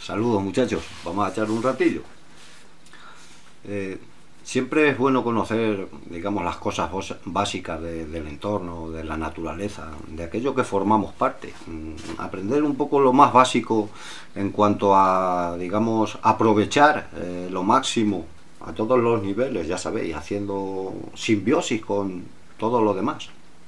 Saludos muchachos, vamos a echar un ratillo. Siempre es bueno conocer, digamos, las cosas básicas del entorno, de la naturaleza, de aquello que formamos parte. Aprender un poco lo más básico en cuanto a, digamos, aprovechar lo máximo a todos los niveles, ya sabéis, haciendo simbiosis con todo lo demás.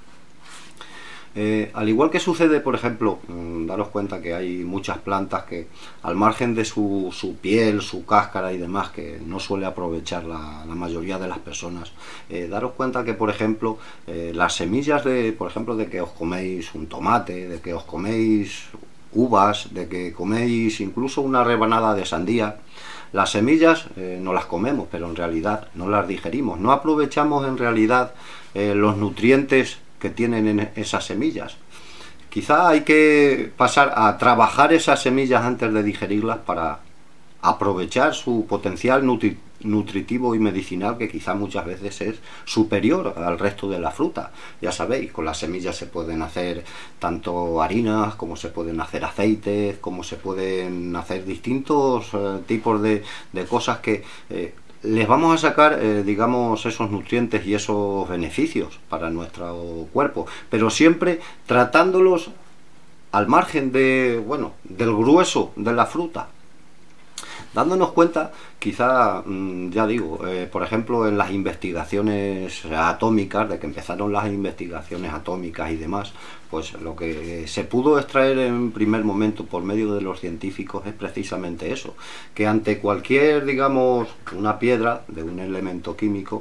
Al igual que sucede, por ejemplo, daros cuenta que hay muchas plantas que al margen de su piel, su cáscara y demás, que no suele aprovechar la mayoría de las personas, daros cuenta que, por ejemplo, las semillas por ejemplo, de que os coméis un tomate, de que os coméis uvas, de que coméis incluso una rebanada de sandía, las semillas no las comemos, pero en realidad no las digerimos, no aprovechamos en realidad los nutrientes que tienen en esas semillas. Quizá hay que pasar a trabajar esas semillas antes de digerirlas para aprovechar su potencial nutritivo y medicinal, que quizá muchas veces es superior al resto de la fruta. Ya sabéis, con las semillas se pueden hacer tanto harinas, como se pueden hacer aceites, como se pueden hacer distintos tipos de cosas que les vamos a sacar, digamos, esos nutrientes y esos beneficios para nuestro cuerpo, pero siempre tratándolos al margen de, bueno, del grueso de la fruta, dándonos cuenta, quizá, ya digo, por ejemplo, en las investigaciones atómicas, de que empezaron las investigaciones atómicas y demás, pues lo que se pudo extraer en primer momento por medio de los científicos es precisamente eso, que ante cualquier, digamos, una piedra de un elemento químico,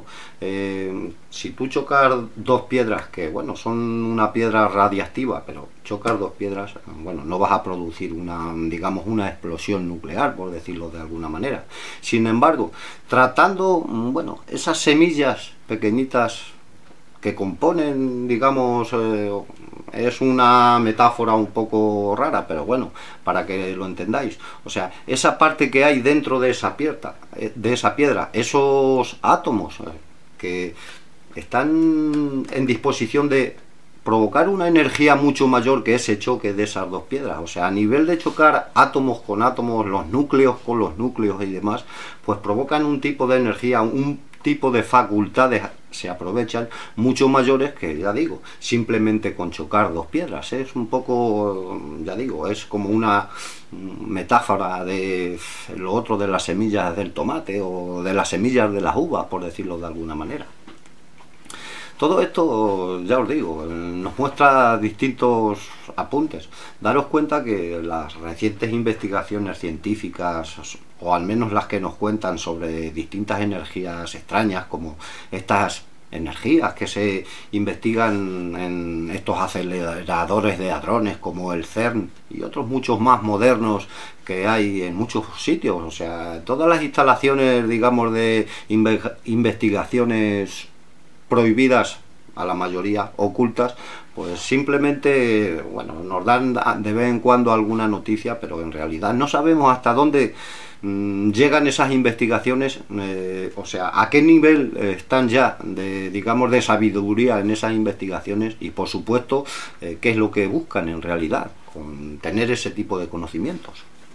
si tú chocas dos piedras, que bueno, son una piedra radiactiva, pero chocas dos piedras, bueno, no vas a producir una, digamos, una explosión nuclear, por decirlo de alguna manera. Sin embargo, tratando, bueno, esas semillas pequeñitas que componen, digamos, es una metáfora un poco rara, pero bueno, para que lo entendáis. O sea, esa parte que hay dentro de esa piedra, esos átomos que están en disposición de provocar una energía mucho mayor que ese choque de esas dos piedras. O sea, a nivel de chocar átomos con átomos, los núcleos con los núcleos y demás, pues provocan un tipo de energía, un tipo de facultades se aprovechan mucho mayores que, ya digo, simplemente con chocar dos piedras. Es un poco, ya digo, es como una metáfora de lo otro de las semillas del tomate o de las semillas de las uvas, por decirlo de alguna manera. Todo esto, ya os digo, nos muestra distintos apuntes. Daros cuenta que las recientes investigaciones científicas, o al menos las que nos cuentan sobre distintas energías extrañas, como estas energías que se investigan en estos aceleradores de hadrones como el CERN y otros muchos más modernos que hay en muchos sitios, o sea, todas las instalaciones, digamos, de investigaciones prohibidas, a la mayoría ocultas, pues simplemente, bueno, nos dan de vez en cuando alguna noticia, pero en realidad no sabemos hasta dónde llegan esas investigaciones, o sea, a qué nivel están ya de, digamos, de sabiduría en esas investigaciones y, por supuesto, qué es lo que buscan en realidad con tener ese tipo de conocimientos.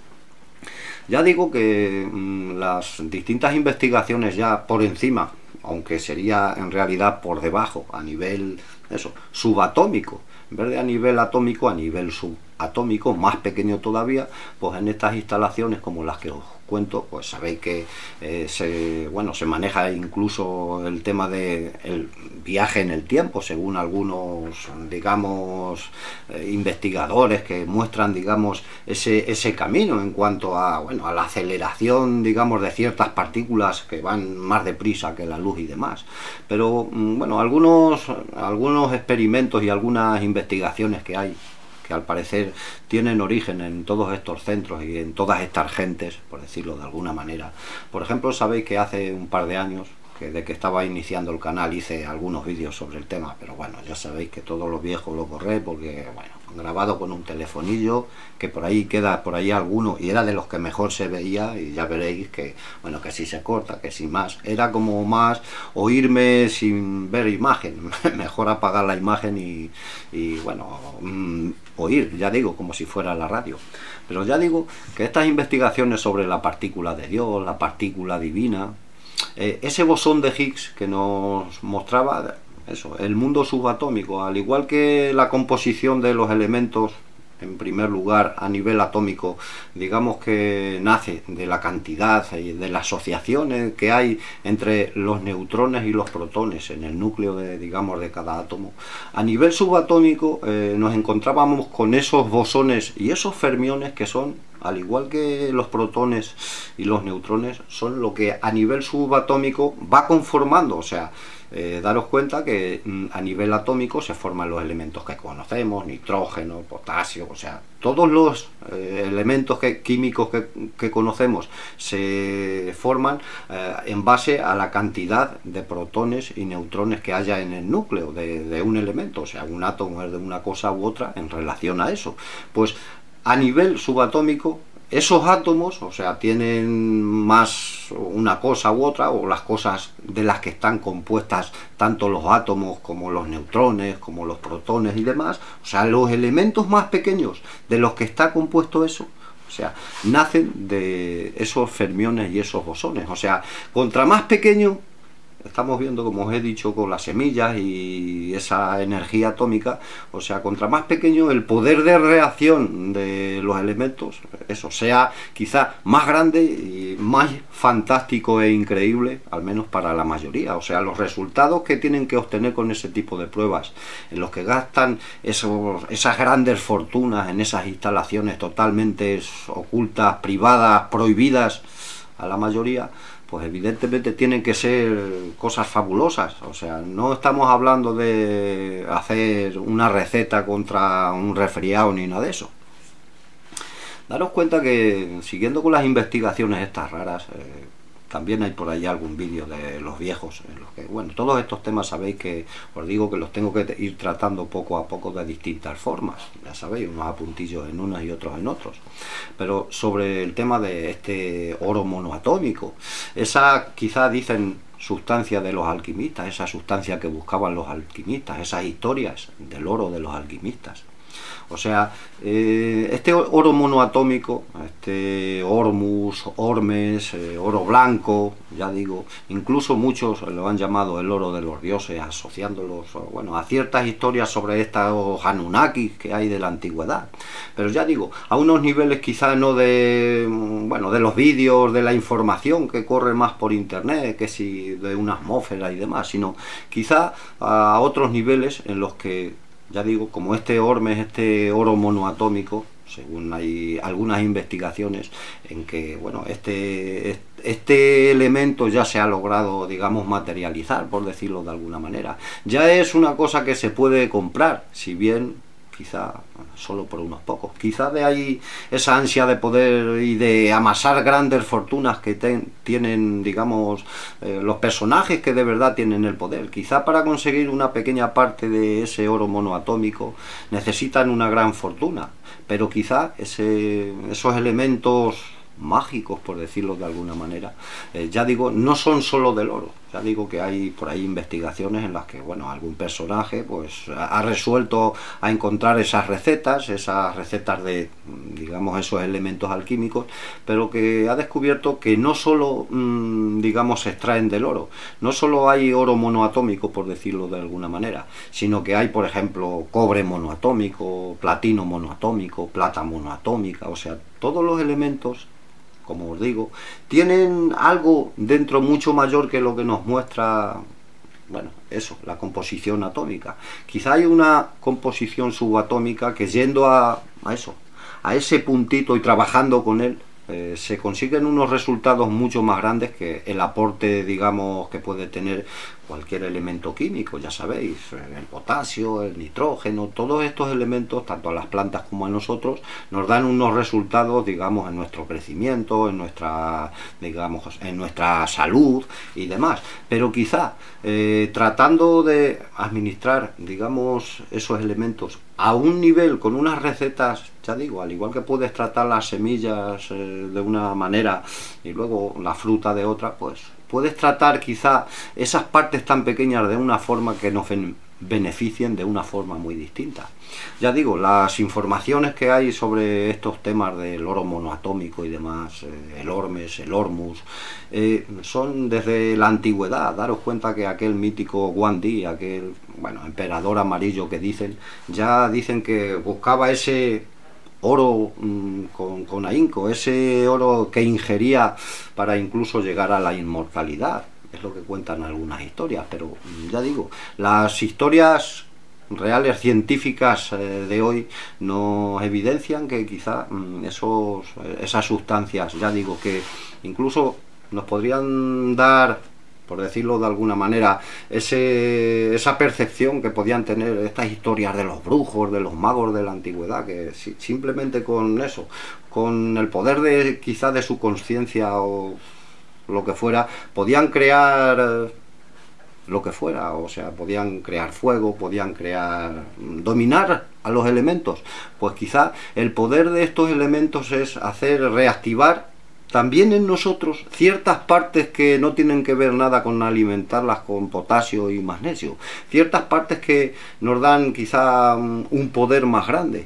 Ya digo que las distintas investigaciones ya por encima, aunque sería en realidad por debajo, a nivel subatómico, en vez de a nivel atómico, a nivel subatómico, más pequeño todavía, pues en estas instalaciones como las que os cuento, pues sabéis que se maneja incluso el tema del viaje en el tiempo, según algunos, digamos, investigadores que muestran, digamos, ese camino en cuanto a, bueno, a la aceleración, digamos, de ciertas partículas que van más deprisa que la luz y demás. Pero, bueno, algunos experimentos y algunas investigaciones que hay, que al parecer tienen origen en todos estos centros y en todas estas gentes, por decirlo de alguna manera. Por ejemplo, sabéis que hace un par de años, que de que estaba iniciando el canal hice algunos vídeos sobre el tema, pero bueno, ya sabéis que todos los viejos lo borré porque, bueno, grabado con un telefonillo, que por ahí queda por ahí alguno, y era de los que mejor se veía, y ya veréis que, bueno, que si se corta, que si más, era como más oírme sin ver imagen, mejor apagar la imagen y bueno, oír, ya digo, como si fuera la radio. Pero ya digo que estas investigaciones sobre la partícula de Dios, la partícula divina, ese bosón de Higgs que nos mostraba eso, el mundo subatómico, al igual que la composición de los elementos, en primer lugar a nivel atómico, digamos que nace de la cantidad y de las asociaciones que hay entre los neutrones y los protones en el núcleo de, digamos, de cada átomo. A nivel subatómico nos encontrábamos con esos bosones y esos fermiones que son, al igual que los protones y los neutrones, son lo que a nivel subatómico va conformando, o sea, daros cuenta que a nivel atómico se forman los elementos que conocemos, nitrógeno, potasio, o sea, todos los elementos químicos que conocemos se forman en base a la cantidad de protones y neutrones que haya en el núcleo de un elemento, o sea, un átomo es de una cosa u otra en relación a eso. Pues a nivel subatómico, esos átomos, o sea, tienen más una cosa u otra, o las cosas de las que están compuestas tanto los átomos como los neutrones, como los protones y demás, o sea, los elementos más pequeños de los que está compuesto eso, o sea, nacen de esos fermiones y esos bosones. O sea, contra más pequeño, estamos viendo, como os he dicho, con las semillas y esa energía atómica, o sea, contra más pequeño el poder de reacción de los elementos, eso sea quizá más grande y más fantástico e increíble, al menos para la mayoría. O sea, los resultados que tienen que obtener con ese tipo de pruebas, en los que gastan esas grandes fortunas en esas instalaciones totalmente ocultas, privadas, prohibidas a la mayoría, pues evidentemente tienen que ser cosas fabulosas. O sea, no estamos hablando de hacer una receta contra un resfriado ni nada de eso. Daros cuenta que, siguiendo con las investigaciones estas raras, también hay por ahí algún vídeo de los viejos, en los que, bueno, todos estos temas sabéis que os digo que los tengo que ir tratando poco a poco de distintas formas, ya sabéis, unos apuntillos en unos y otros en otros. Pero sobre el tema de este oro monoatómico, esa quizá dicen sustancia de los alquimistas, esa sustancia que buscaban los alquimistas, esas historias del oro de los alquimistas. O sea, este oro monoatómico, este Hormuz, Ormes, oro blanco, ya digo, incluso muchos lo han llamado el oro de los dioses, asociándolos, bueno, a ciertas historias sobre estos Anunnakis que hay de la antigüedad. Pero ya digo, a unos niveles quizás no de, bueno, de los vídeos, de la información que corre más por internet, que si de una atmósfera y demás, sino quizá a otros niveles en los que, ya digo, como este Ormes, este oro monoatómico, según hay algunas investigaciones en que, bueno, este elemento ya se ha logrado, digamos, materializar, por decirlo de alguna manera. Ya es una cosa que se puede comprar, si bien quizá solo por unos pocos. Quizá de ahí esa ansia de poder y de amasar grandes fortunas que tienen, digamos, los personajes que de verdad tienen el poder. Quizá para conseguir una pequeña parte de ese oro monoatómico necesitan una gran fortuna, pero quizá esos elementos mágicos, por decirlo de alguna manera, ya digo, no son solo del oro. Ya digo que hay por ahí investigaciones en las que, bueno, algún personaje pues ha resuelto a encontrar esas recetas de, digamos, esos elementos alquímicos, pero que ha descubierto que no solo, digamos, se extraen del oro, no solo hay oro monoatómico, por decirlo de alguna manera, sino que hay, por ejemplo, cobre monoatómico, platino monoatómico, plata monoatómica, o sea, todos los elementos, como os digo, tienen algo dentro mucho mayor que lo que nos muestra, bueno, eso, la composición atómica. Quizá hay una composición subatómica que, yendo a eso, a ese puntito y trabajando con él, se consiguen unos resultados mucho más grandes que el aporte, digamos, que puede tener cualquier elemento químico, ya sabéis, el potasio, el nitrógeno, todos estos elementos, tanto a las plantas como a nosotros, nos dan unos resultados, digamos, en nuestro crecimiento, en nuestra, digamos, en nuestra salud y demás. Pero quizá tratando de administrar, digamos, esos elementos a un nivel, con unas recetas, ya digo, al igual que puedes tratar las semillas de una manera y luego la fruta de otra, pues puedes tratar quizá esas partes tan pequeñas de una forma que nos beneficien de una forma muy distinta. Ya digo, las informaciones que hay sobre estos temas del oro monoatómico y demás, el Ormes, el Hormuz, son desde la antigüedad. Daros cuenta que aquel mítico Guan Di, aquel, bueno, emperador amarillo que dicen, ya dicen que buscaba ese oro con ahínco, ese oro que ingería para incluso llegar a la inmortalidad. Es lo que cuentan algunas historias, pero ya digo, las historias reales científicas de hoy nos evidencian que quizá esas sustancias, ya digo, que incluso nos podrían dar, por decirlo de alguna manera, esa percepción que podían tener estas historias de los brujos, de los magos de la antigüedad, que simplemente con eso, con el poder de quizá de su conciencia o lo que fuera, podían crear lo que fuera, o sea, podían crear fuego, podían dominar a los elementos. Pues quizá el poder de estos elementos es hacer reactivar también en nosotros ciertas partes que no tienen que ver nada con alimentarlas con potasio y magnesio, ciertas partes que nos dan quizá un poder más grande,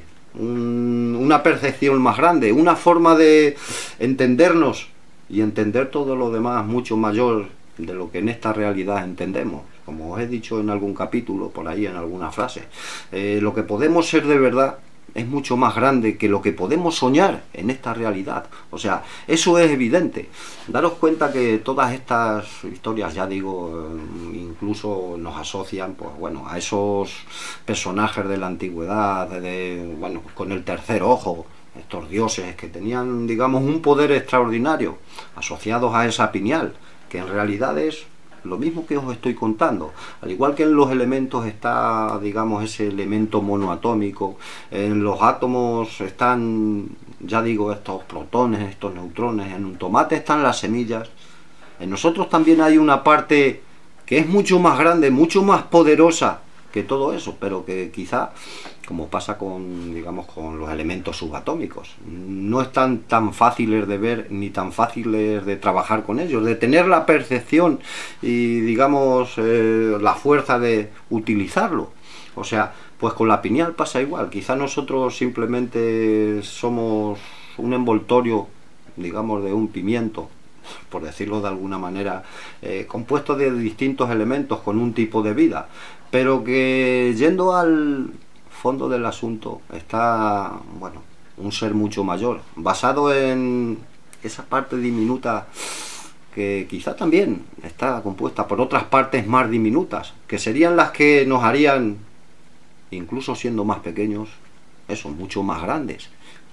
una percepción más grande, una forma de entendernos y entender todo lo demás mucho mayor de lo que en esta realidad entendemos. Como os he dicho en algún capítulo, por ahí en alguna frase, lo que podemos ser de verdad es mucho más grande que lo que podemos soñar en esta realidad. O sea, eso es evidente. Daros cuenta que todas estas historias, ya digo, incluso nos asocian, pues bueno, a esos personajes de la antigüedad, bueno, con el tercer ojo, estos dioses que tenían, digamos, un poder extraordinario, asociados a esa pineal, que en realidad es lo mismo que os estoy contando. Al igual que en los elementos está, digamos, ese elemento monoatómico, en los átomos están, ya digo, estos protones, estos neutrones, en un tomate están las semillas, en nosotros también hay una parte que es mucho más grande, mucho más poderosa que todo eso, pero que quizá, como pasa con, digamos, con los elementos subatómicos, no están tan fáciles de ver ni tan fáciles de trabajar con ellos, de tener la percepción y, digamos, la fuerza de utilizarlo. O sea, pues con la pineal pasa igual. Quizá nosotros simplemente somos un envoltorio, digamos, de un pimiento, por decirlo de alguna manera, compuesto de distintos elementos con un tipo de vida, pero que, yendo al fondo del asunto, está, bueno, un ser mucho mayor, basado en esa parte diminuta que quizá también está compuesta por otras partes más diminutas, que serían las que nos harían, incluso siendo más pequeños, eso, mucho más grandes,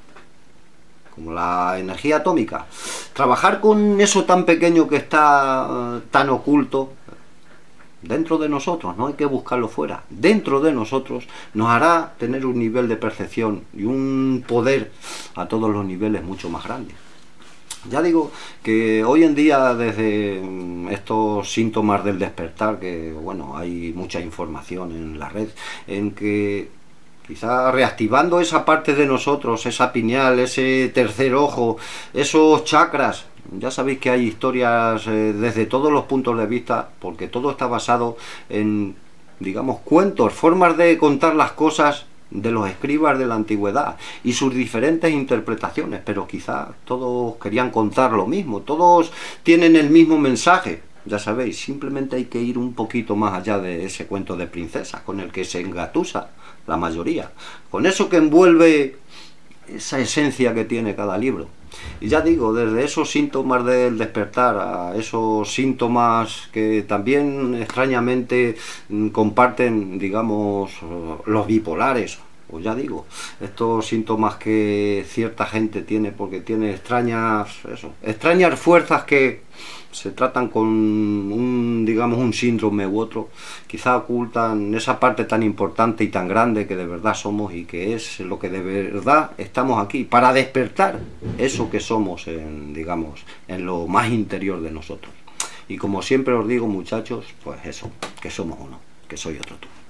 como la energía atómica. Trabajar con eso tan pequeño que está tan oculto dentro de nosotros, no hay que buscarlo fuera, dentro de nosotros, nos hará tener un nivel de percepción y un poder a todos los niveles mucho más grande. Ya digo que hoy en día, desde estos síntomas del despertar, que bueno, hay mucha información en la red, en que quizá reactivando esa parte de nosotros, esa pineal, ese tercer ojo, esos chakras. Ya sabéis que hay historias desde todos los puntos de vista, porque todo está basado en, digamos, cuentos, formas de contar las cosas de los escribas de la antigüedad y sus diferentes interpretaciones, pero quizá todos querían contar lo mismo, todos tienen el mismo mensaje. Ya sabéis, simplemente hay que ir un poquito más allá de ese cuento de princesas con el que se engatusa la mayoría, con eso que envuelve esa esencia que tiene cada libro. Y ya digo, desde esos síntomas del despertar a esos síntomas que también extrañamente comparten, digamos, los bipolares, Pues ya digo, estos síntomas que cierta gente tiene porque tiene extrañas fuerzas que se tratan con digamos, un síndrome u otro, quizá ocultan esa parte tan importante y tan grande que de verdad somos y que es lo que de verdad estamos aquí, para despertar eso que somos, digamos, en lo más interior de nosotros. Y como siempre os digo, muchachos, pues eso, que somos uno, que soy otro tú.